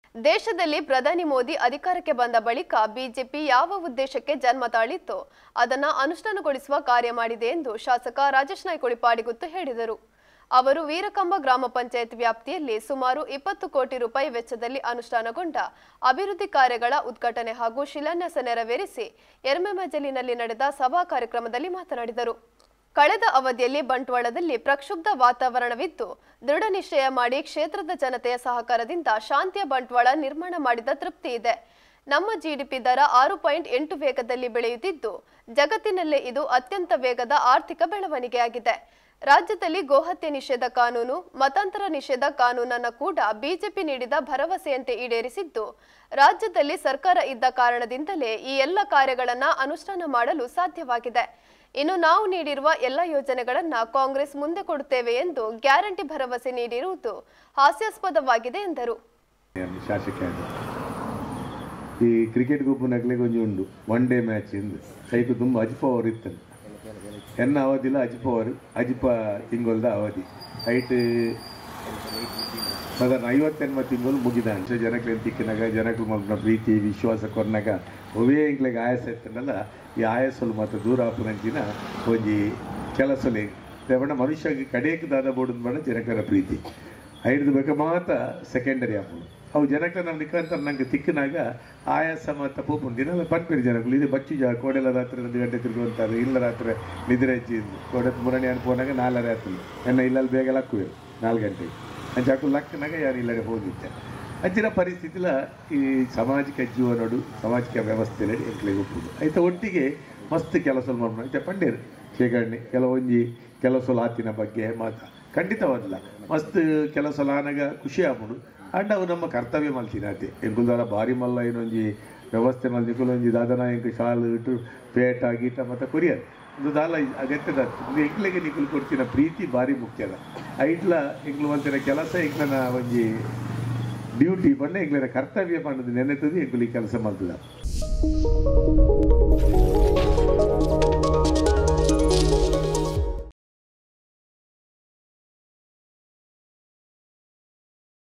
ದೇಶದಲ್ಲಿ ಪ್ರಧಾನಿ ಮೋದಿ ಅಧಿಕಾರಕ್ಕೆ ಬಂದ ಬಳಿಕ ಬಿಜೆಪಿ ಯಾವ ಉದ್ದೇಶಕ್ಕೆ ಜನ್ಮ ತಾಳಿತ್ತೋ ಅದನ್ನು ಅನುಷ್ಠಾನಗೊಳಿಸುವ ಕಾರ್ಯ ಮಾಡಿದೆ ಎಂದು ಶಾಸಕ ರಾಜೇಶ್ ನಾಯ್ಕ ಉಳಿಪಾಡಿಗುತ್ತು ಹೇಳಿದರು. ಅವರು ವೀರಕಂಬ ಗ್ರಾಮ ಪಂಚಾಯತ್ ವ್ಯಾಪ್ತಿಯಲ್ಲಿ ಸುಮಾರು 20 ಕೋಟಿ ರೂಪಾಯಿ ವೆಚ್ಚದಲ್ಲಿ ಅನುಷ್ಠಾನಗೊಂಡ ಅಭಿವೃದ್ಧಿ ಕಾರ್ಯಗಳ ಉದ್ಘಾಟನೆ ಹಾಗೂ ಶಿಲಾನ್ಯಾಸ ನೆರವೇರಿಸಿ ಎರ್ಮೆಮಜಲಿನಲ್ಲಿ ನಡೆದ ಸಭಾ ಕಾರ್ಯಕ್ರಮದಲ್ಲಿ ಮಾತನಾಡಿದರು. ಕಳೆದ ಅವಧಿಯಲ್ಲಿ ಬಂಟ್ವಾಳದಲ್ಲಿ ಪ್ರಕ್ಷುಬ್ಧ ವಾತಾವರಣವಿದ್ದು ದೃಢ ನಿಶ್ಚಯ ಮಾಡಿ ಕ್ಷೇತ್ರದ ಜನತೆಯ ಸಹಕಾರದಿಂದ ಶಾಂತಿಯ ಬಂಟ್ವಾಳ ನಿರ್ಮಾಣ ಮಾಡಿದ ತೃಪ್ತಿ ಇದೆ. ನಮ್ಮ ಜಿಡಿಪಿ ದರ 6.8 ವೇಗದಲ್ಲಿ ಬೆಳೆಯುತ್ತಿದ್ದು ಜಗತ್ತಿನಲ್ಲೇ ಇದು ಅತ್ಯಂತ ವೇಗದ ಆರ್ಥಿಕ ಬೆಳವಣಿಗೆಯಾಗಿದೆ. ರಾಜ್ಯದಲ್ಲಿ ಗೋಹತ್ಯೆ ನಿಷೇಧ ಕಾನೂನು, ಮತಾಂತರ ನಿಷೇಧ ಕಾನೂನನ್ನು ಕೂಡ ಬಿಜೆಪಿ ನೀಡಿದ ಭರವಸೆಯಂತೆ ಈಡೇರಿಸಿದ್ದು ರಾಜ್ಯದಲ್ಲಿ ಸರ್ಕಾರ ಇದ್ದ ಕಾರಣದಿಂದಲೇ ಈ ಎಲ್ಲ ಕಾರ್ಯಗಳನ್ನು ಅನುಷ್ಠಾನ ಮಾಡಲು ಸಾಧ್ಯವಾಗಿದೆ. ಇನ್ನು ನಾವು ನೀಡಿರುವ ಎಲ್ಲ ಯೋಜನೆಗಳನ್ನು ಕಾಂಗ್ರೆಸ್ ಮುಂದೆ ಕೊಡುತ್ತೇವೆ ಎಂದು ಗ್ಯಾರಂಟಿ ಭರವಸೆ ನೀಡಿರುವುದು ಹಾಸ್ಯಾಸ್ಪದವಾಗಿದೆ ಎಂದರು. ಈ ಕ್ರಿಕೆಟ್ ಗುಂಪುನಗಲೇ ಕೊಂಚ ಉಂಡು ಒನ್ ಡೇ ಮ್ಯಾಚ್ ಎಂದು ಸೈಕು ತುಂಬ ಅಜಿಪ ಓವರ್ ಇತ್ತು. ಎನ್ನ ಅವಧಿಲ್ಲ ಅಜಿಪ ಓವರ್ ಅಜಿಪ ತಿಂಗೊಳ್ದ ಅವಧಿ ಐಟ್ ಸಾಧಾರಣ 50 ತಿಂಗಳು ಮುಗಿದ ಜನಕ್ಕೆ ತಿಕ್ಕಿನಾಗ ಜನಕ್ಕೆ ಮಲ್ನ ಪ್ರೀತಿ ವಿಶ್ವಾಸ ಕೊರ್ನಾಗ ಒವೇ ಇಂಕ್ಲೆಗೆ ಆಯಾಸ ಇತ್ತನಲ್ಲ ಈ ಆಯಾಸಲು ಮತ್ತು ದೂರ ಆಪುನಂಚಿನ ಒಂಜಿ ಕೆಲಸಲೆ ದೇವಣ್ಣ ಮನುಷ್ಯಗೆ ಕಡೆಯಕ್ಕೆ ದಾದ ಬೋಡದ್ ಬಣ್ಣ ಜನಕರ ಪ್ರೀತಿ ಐದು ಬೇಕಾ ಮಾತ್ರ ಸೆಕೆಂಡರಿ ಆಪುಡು ಅವು ಜನಕ್ಕೆ ನಮ್ಮ ನಿಖಾಂತರ ನಂಗೆ ತಿಕ್ಕಿನಾಗ ಆಯಾಸ ಮತ್ತು ಪೂಪು ದಿನ ಪನ್ಪೇರು ಜನಗಳು ಇದು ಬಚ್ಚಿ ಕೋಡೆಲ್ಲ ರಾತ್ರಿ 2 ಗಂಟೆ ತಿರುಗುವಂತಾರೆ ಇಲ್ಲ ರಾತ್ರಿ ನಿದ್ರೆ ಹಚ್ಚಿ ಕೋಡೆ ಮುರಣಿ ಅನ್ಪೋನಾಗ 4 ರಾತ್ರಿ ಎನ್ನ ಇಲ್ಲಲ್ಲಿ ಬೇಗ ಲಕ್ಕುವೆ 4 ಗಂಟೆಗೆ ಅಂಚಾಕು ಲಕ್ಕನಾಗ ಯಾರು ಇಲ್ಲದೆ ಹೋಗಿದ್ದೆ ಅಂಚಿನ ಪರಿಸ್ಥಿತಿಲ ಈ ಸಾಮಾಜಿಕ ಜೀವನೋಡು ಸಾಮಾಜಿಕ ವ್ಯವಸ್ಥೆಯಲ್ಲಿ ಎಂಕ್ಲೆಗೆ ಒಪ್ಪುದು ಆಯ್ತಾ ಒಟ್ಟಿಗೆ ಮಸ್ತ್ ಕೆಲಸ ಮಾಡ್ಬೋದು ಆಯ್ತಾ ಪಂಡೇರು ಶೇಖರಣೆ ಕೆಲವು ಆತಿನ ಬಗ್ಗೆ ಮಾತು ಖಂಡಿತವಲ್ಲ ಮಸ್ತ್ ಕೆಲಸ ಆನಾಗ ಖುಷಿ ಆಗ್ಬೋದು ಅಂಡ್ ಅವು ನಮ್ಮ ಕರ್ತವ್ಯ ಮಲ್ತಿನಾತೆ ಎಂಕುಲ್ದಾರ ಭಾರಿ ಮಲ್ಲ ಏನೊಂಜಿ ವ್ಯವಸ್ಥೆ ಮಲ್ ನಿಕುಲೊಂಜಿ ದಾದನ ಎಂಕು ಶಾಲು ಇಟ್ಟು ಪೇಟ ಗೀಟ ಮತ್ತು ಕೊರಿಯರ್ ಒಂದು ದಾಲ ಅಗತ್ಯದ ಎಂಕ್ಲೆಗೆ ನಿಕುಲು ಕೊಡ್ತಿನ ಪ್ರೀತಿ ಭಾರಿ ಮುಖ್ಯದ ಐಟ್ಲ ಎಂಕ್ಲು ಮಲ್ತಿನ ಕೆಲಸ ಎಂಕ್ಲನ ಒಂಜಿ ಡ್ಯೂಟಿ ಬಂದ ಎಂಕ್ಲಿನ ಕರ್ತವ್ಯ ಪಂಡದು ನೆನೆತದು ಎಂಕುಲಿ ಕೆಲಸ ಮಲ್ತದ.